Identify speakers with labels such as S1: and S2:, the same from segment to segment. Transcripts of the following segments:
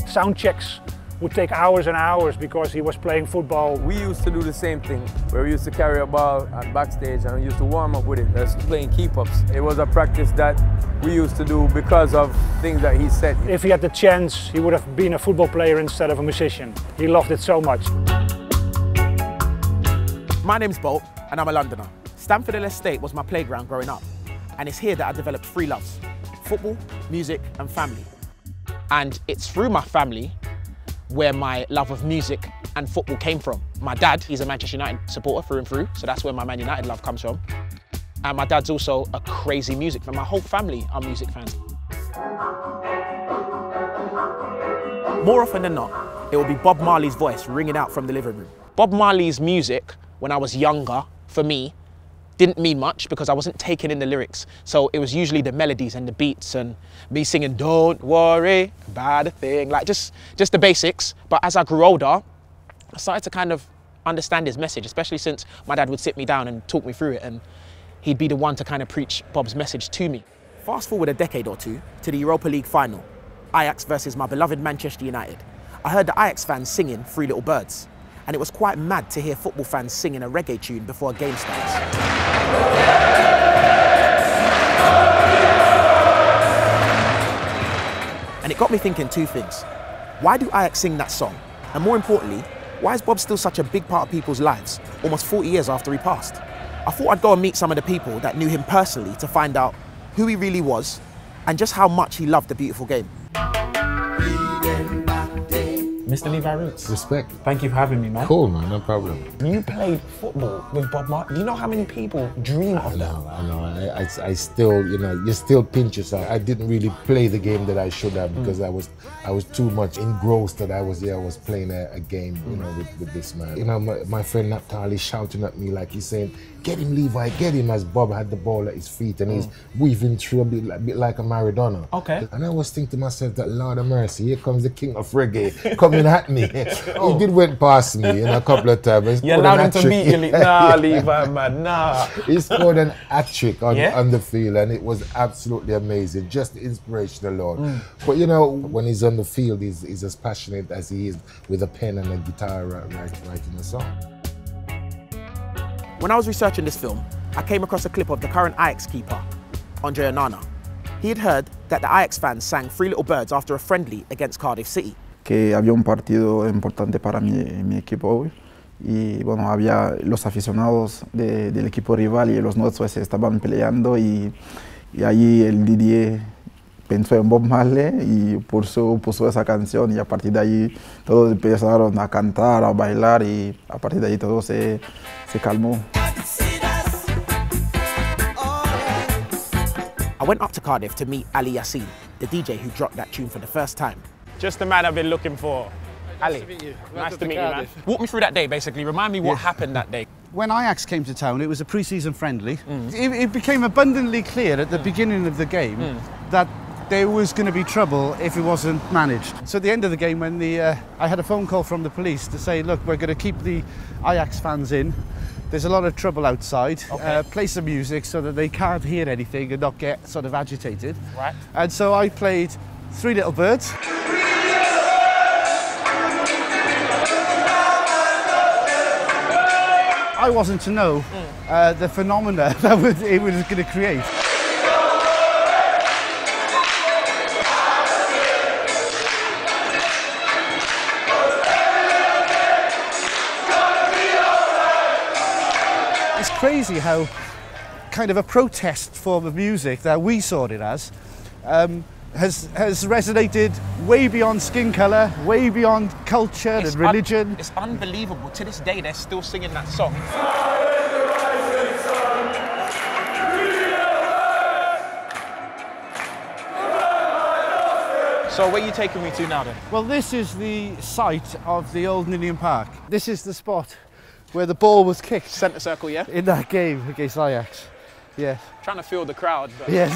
S1: Sound checks would take hours and hours because he was playing football.
S2: We used to do the same thing, where we used to carry a ball at backstage and we used to warm up with it. That's playing keep-ups. It was a practice that we used to do because of things that he said.
S1: If he had the chance, he would have been a football player instead of a musician. He loved it so much.
S3: My name's Bolt and I'm a Londoner. Stamford Hill Estate was my playground growing up, and it's here that I developed three loves: football, music and family. And it's through my family where my love of music and football came from. My dad, he's a Manchester United supporter through and through, so that's where my Man United love comes from. And my dad's also a crazy music fan. My whole family are music fans. More often than not, it will be Bob Marley's voice ringing out from the living room. Bob Marley's music, when I was younger, for me, didn't mean much because I wasn't taking in the lyrics. So it was usually the melodies and the beats and me singing, "Don't worry about a thing," like just the basics. But as I grew older, I started to kind of understand his message, especially since my dad would sit me down and talk me through it, and he'd be the one to kind of preach Bob's message to me. Fast forward a decade or two to the Europa League final, Ajax versus my beloved Manchester United. I heard the Ajax fans singing Three Little Birds, and it was quite mad to hear football fans singing a reggae tune before a game starts. And it got me thinking two things. Why do Ajax sing that song? And more importantly, why is Bob still such a big part of people's lives, almost 40 years after he passed? I thought I'd go and meet some of the people that knew him personally to find out who he really was and just how much he loved the beautiful game. Mr. Levi Roots.
S4: Respect.
S3: Thank you for having me, man.
S4: Cool, man, no problem.
S3: You played football with Bob Marley. Do you know how many people dream of that?
S4: I know. I still, you know, you still pinch yourself. I didn't really play the game that I should have because I was too much engrossed that I was playing a game, you know, with this man. You know, my friend Naphtali shouting at me like he's saying, "Get him, Levi, get him," as Bob had the ball at his feet and he's weaving through a bit like a Maradona.
S3: Okay.
S4: And I was thinking to myself that, Lord of mercy, here comes the king of reggae coming at me. He did went past me in a couple of times.
S3: You allowed him to beat you. Nah, Levi, man, nah.
S4: He scored an hat-trick on the field and it was absolutely amazing, just inspirational, Lord. But you know, when he's on the field, he's as passionate as he is with a pen and a guitar writing a song.
S3: When I was researching this film, I came across a clip of the current Ajax keeper, Andre Onana. He had heard that the Ajax fans sang Three Little Birds after a friendly against Cardiff City.
S5: Que había un partido importante para mi equipo y bueno, había los aficionados del equipo rival y los nuestros estaban peleando y allí el DJ pensó en Bob Marley y puso esa canción y a partir de ahí todos empezaron a cantar, a bailar y a partir de ahí todo se calmó.
S3: I went up to Cardiff to meet Ali Yassin, the DJ who dropped that tune for the first time.
S1: Just the man I've been looking for. Ali,
S6: Nice to meet you.
S1: Nice to meet you, man.
S3: Walk me through that day, basically. Remind me what happened that day.
S6: When Ajax came to town, it was a pre-season friendly. It became abundantly clear at the beginning of the game that there was going to be trouble if it wasn't managed. So at the end of the game, when I had a phone call from the police to say, look, we're going to keep the Ajax fans in. There's a lot of trouble outside.
S3: Okay.
S6: Play some music so that they can't hear anything and not get sort of agitated.
S3: Right.
S6: And so I played Three Little Birds. I wasn't to know the phenomena that it was going to create. It's crazy how kind of a protest form of music that we saw it as has resonated way beyond skin colour, way beyond culture and religion.
S3: It's unbelievable. To this day, they're still singing that song. So where are you taking me to now then?
S6: Well, this is the site of the old Ninian Park. This is the spot where the ball was kicked.
S3: Centre circle, yeah?
S6: In that game against Ajax. Yes.
S3: Trying to feel the crowd. But...
S6: Yes.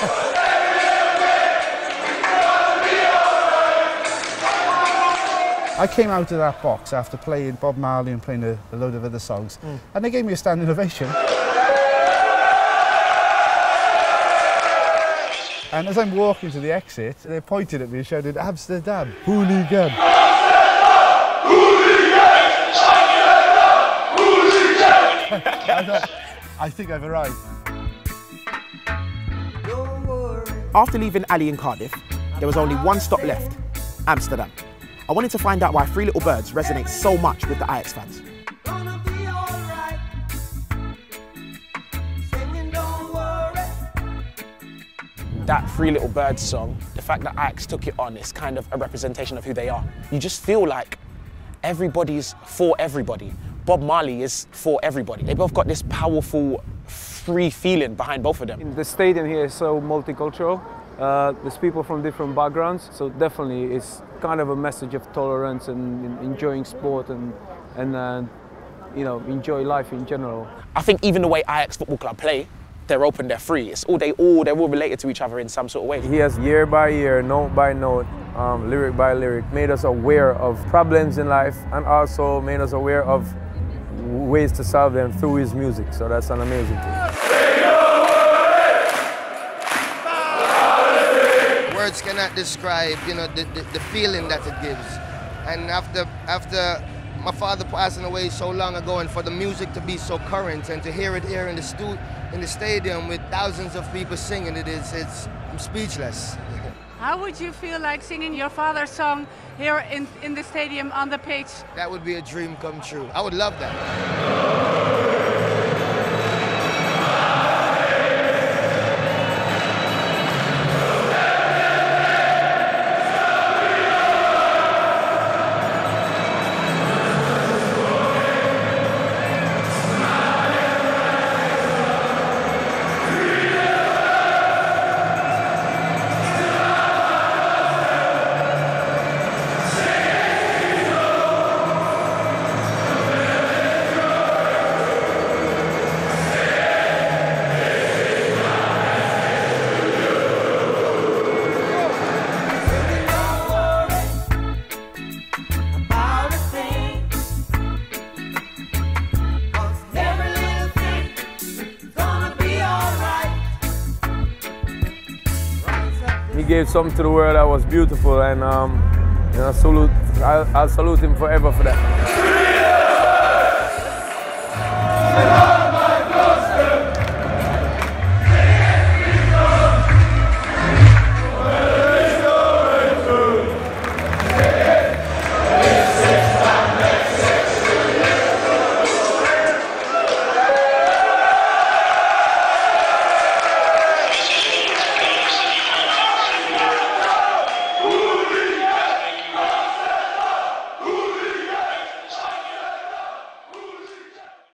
S6: I came out of that box after playing Bob Marley and playing a load of other songs, and they gave me a standing ovation. And as I'm walking to the exit, they pointed at me and shouted, Amsterdam, hooligan. I think I've arrived.
S3: After leaving Ali in Cardiff, there was only one stop left, Amsterdam. I wanted to find out why Three Little Birds resonates so much with the Ajax fans. That Three Little Birds song, the fact that Ajax took it on, is kind of a representation of who they are. You just feel like everybody's for everybody. Bob Marley is for everybody. They both got this powerful, free feeling behind both of them.
S2: The stadium here is so multicultural. There's people from different backgrounds, so definitely it's kind of a message of tolerance and enjoying sport and you know, enjoy life in general.
S3: I think even the way Ajax Football Club play, they're open, they're free. They're all related to each other in some sort of way.
S2: He has year by year, note by note, lyric by lyric, made us aware of problems in life and also made us aware of ways to solve them through his music. So that's an amazing thing.
S7: Words cannot describe, you know, the feeling that it gives. And after my father passing away so long ago, and for the music to be so current and to hear it here in the stadium with thousands of people singing it, I'm speechless.
S8: How would you feel like singing your father's song here in the stadium on the pitch?
S7: That would be a dream come true. I would love that.
S2: He gave something to the world that was beautiful, and you know, I'll salute him forever for that.